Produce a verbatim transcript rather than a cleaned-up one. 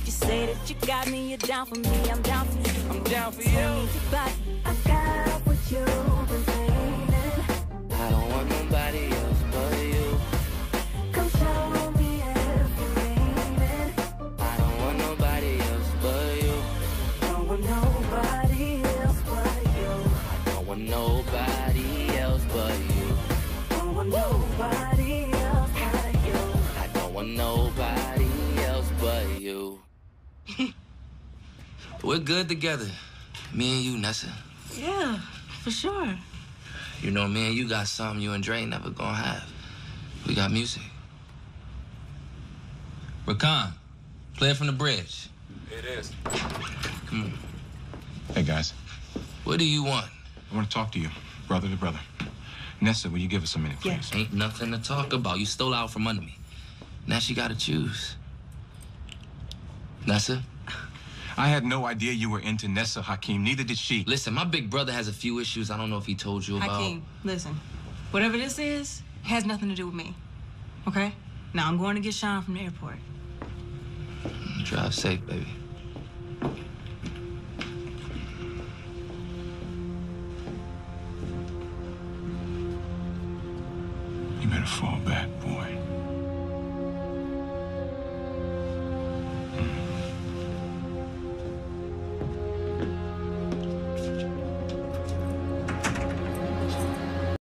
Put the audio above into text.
you say that you got me, you're down for me, I'm down for you. I'm down for you. I got what you've been saying. I don't want nobody else but you. Come show me if you're raining. I don't want nobody else but you. Don't want nobody else but you. I don't want nobody else but you. Don't want nobody else but you. I don't want nobody else but you. We're good together. Me and you, Nessa. Yeah, for sure. You know, me and you got something you and Dre never gonna have. We got music. Rakan, play it from the bridge. It is. Come on. Hey, guys. What do you want? I want to talk to you, brother to brother. Nessa, will you give us a minute, please? Ain't nothing to talk about. You stole out from under me. Now she gotta choose. Nessa? I had no idea you were into Nessa, Hakeem. Neither did she. Listen, my big brother has a few issues I don't know if he told you about. Hakeem, listen. Whatever this is, has nothing to do with me. Okay? Now I'm going to get Sean from the airport. Drive safe, baby. You better fall back, boy.